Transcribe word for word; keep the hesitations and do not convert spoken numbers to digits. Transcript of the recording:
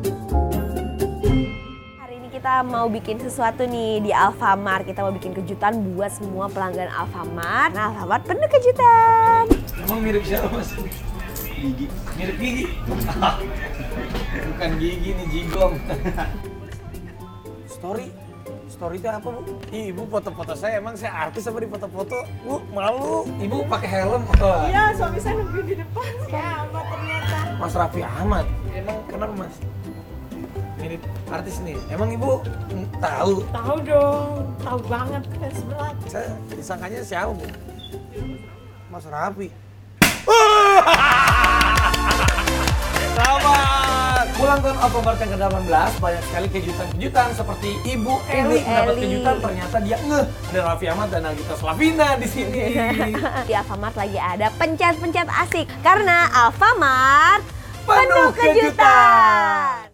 Hari ini kita mau bikin sesuatu nih di Alfamart. Kita mau bikin kejutan buat semua pelanggan Alfamart. Nah, Alfamart penuh kejutan. Emang mirip siapa mas? Gigi. Mirip gigi. Bukan gigi nih, jigong. Story? Story itu apa bu? Ih, ibu foto-foto saya, emang saya artis apa di foto-foto? Bu, malu. Ibu pakai helm. Oh. Iya, suami saya nungguin di depan. Ya, amat ternyata. Mas Raffi Ahmad. Emang kenapa mas? Mirip artis nih. Emang ibu mm, tahu? Tahu dong, tahu banget fans berat. Saya disangkanya siapa bu? Mas Raffi. Selamat ulang tahun Alfamart yang ke delapan belas. Banyak sekali kejutan-kejutan seperti Ibu Eli Ibu dapat Eli. kejutan, ternyata dia ngeh ada Raffi Ahmad dan Nagita Slavina di sini. Di Alfamart lagi ada pencet-pencet asik karena Alfamart Penuh kejutan.